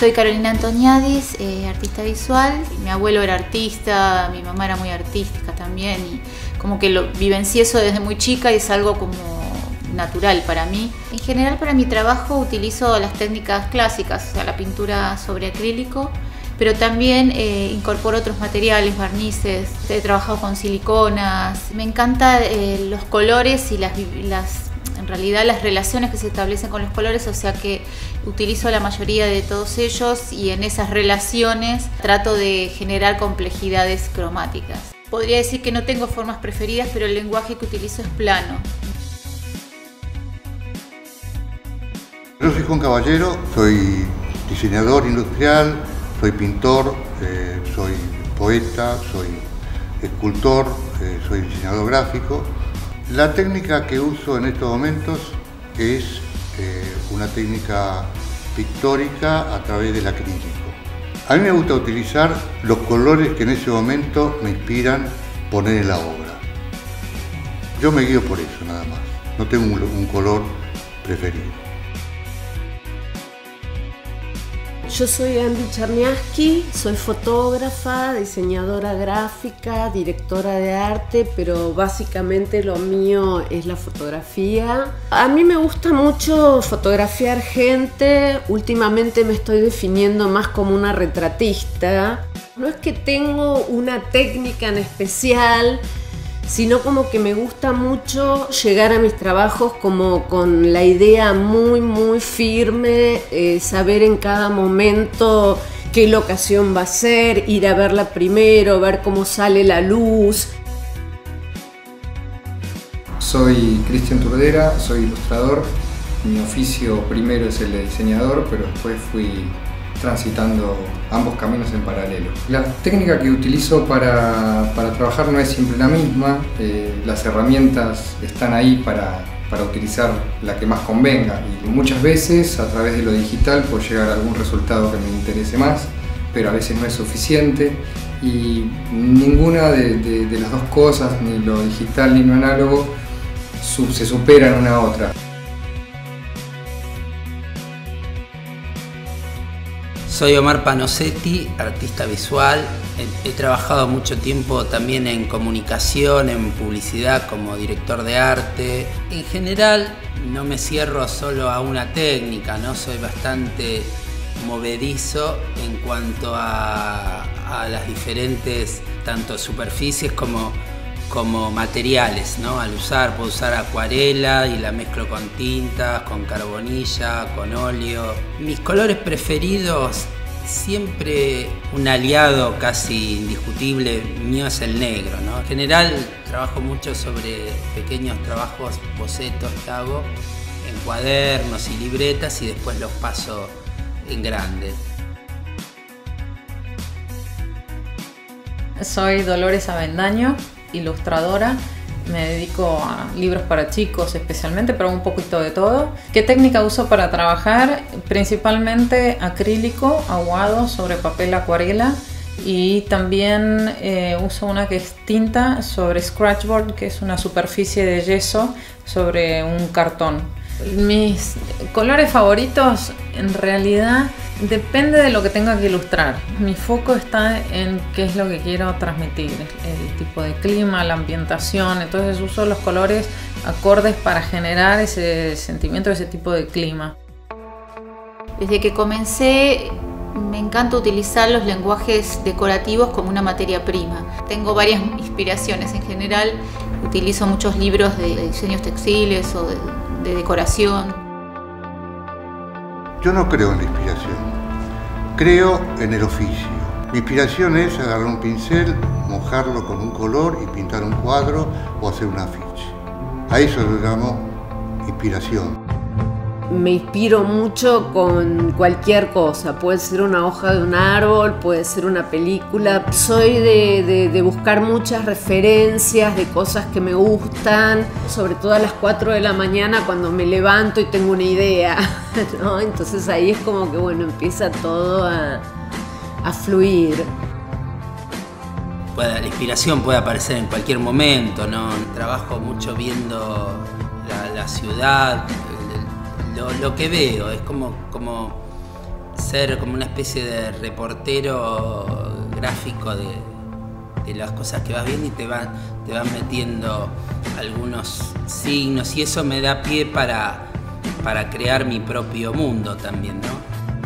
Soy Carolina Antoniadis, artista visual. Mi abuelo era artista, mi mamá era muy artística también y como que lo vivencié eso desde muy chica y es algo como natural para mí. En general para mi trabajo utilizo las técnicas clásicas, o sea, la pintura sobre acrílico, pero también incorporo otros materiales, barnices. He trabajado con siliconas. Me encantan los colores y en realidad las relaciones que se establecen con los colores, o sea que utilizo la mayoría de todos ellos y en esas relaciones trato de generar complejidades cromáticas. Podría decir que no tengo formas preferidas, pero el lenguaje que utilizo es plano. Yo soy Juan Caballero, soy diseñador industrial, soy pintor, soy poeta, soy escultor, soy diseñador gráfico. La técnica que uso en estos momentos es una técnica pictórica a través del acrílico. A mí me gusta utilizar los colores que en ese momento me inspiran poner en la obra. Yo me guío por eso nada más, no tengo un color preferido. Yo soy Andy Cherniawski, soy fotógrafa, diseñadora gráfica, directora de arte, pero básicamente lo mío es la fotografía. A mí me gusta mucho fotografiar gente, últimamente me estoy definiendo más como una retratista. No es que tengo una técnica en especial, sino como que me gusta mucho llegar a mis trabajos como con la idea muy firme, saber en cada momento qué locación va a ser, ir a verla primero, ver cómo sale la luz. Soy Cristian Turdera, soy ilustrador. Mi oficio primero es el de diseñador, pero después fui transitando ambos caminos en paralelo. La técnica que utilizo para trabajar no es siempre la misma, las herramientas están ahí para utilizar la que más convenga y muchas veces a través de lo digital puedo llegar a algún resultado que me interese más, pero a veces no es suficiente y ninguna de las dos cosas, ni lo digital ni lo análogo, se superan una a otra. Soy Omar Panosetti, artista visual. He trabajado mucho tiempo también en comunicación, en publicidad como director de arte. En general no me cierro solo a una técnica, ¿no? Soy bastante movedizo en cuanto a las diferentes tanto superficies como materiales, ¿no? Puedo usar acuarela y la mezclo con tintas, con carbonilla, con óleo. Mis colores preferidos, siempre un aliado casi indiscutible mío es el negro, ¿no? En general trabajo mucho sobre pequeños trabajos, bocetos que hago en cuadernos y libretas y después los paso en grande. Soy Dolores Avendaño, ilustradora. Me dedico a libros para chicos especialmente, pero un poquito de todo. ¿Qué técnica uso para trabajar? Principalmente acrílico, aguado sobre papel acuarela y también uso una que es tinta sobre scratchboard, que es una superficie de yeso sobre un cartón. Mis colores favoritos en realidad depende de lo que tenga que ilustrar. Mi foco está en qué es lo que quiero transmitir, el tipo de clima, la ambientación, entonces uso los colores acordes para generar ese sentimiento, ese tipo de clima. Desde que comencé me encanta utilizar los lenguajes decorativos como una materia prima. Tengo varias inspiraciones, en general utilizo muchos libros de diseños textiles o de decoración. Yo no creo en la inspiración, creo en el oficio. Mi inspiración es agarrar un pincel, mojarlo con un color y pintar un cuadro o hacer un afiche. A eso lo llamo inspiración. Me inspiro mucho con cualquier cosa, puede ser una hoja de un árbol, puede ser una película. Soy de buscar muchas referencias de cosas que me gustan, sobre todo a las 4 de la mañana cuando me levanto y tengo una idea, ¿no? Entonces ahí es como que bueno, empieza todo a fluir. La inspiración puede aparecer en cualquier momento, ¿no? Trabajo mucho viendo la ciudad, lo que veo, es como ser como una especie de reportero gráfico de las cosas que vas viendo y te van metiendo algunos signos y eso me da pie para crear mi propio mundo también, ¿no?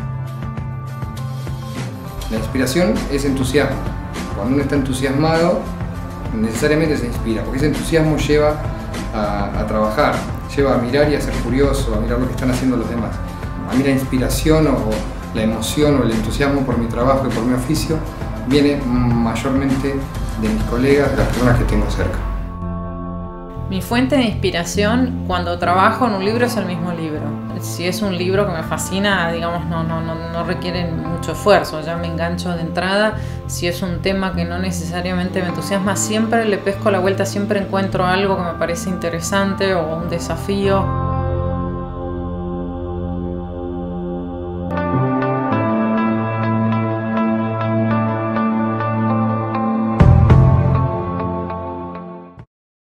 La inspiración es entusiasmo. Cuando uno está entusiasmado, necesariamente se inspira, porque ese entusiasmo lleva a trabajar, lleva a mirar y a ser curioso, a mirar lo que están haciendo los demás. A mí la inspiración o la emoción o el entusiasmo por mi trabajo y por mi oficio viene mayormente de mis colegas, de las personas que tengo cerca. Mi fuente de inspiración cuando trabajo en un libro es el mismo libro. Si es un libro que me fascina, digamos, no requiere mucho esfuerzo, ya me engancho de entrada. Si es un tema que no necesariamente me entusiasma, siempre le pesco la vuelta, siempre encuentro algo que me parece interesante o un desafío.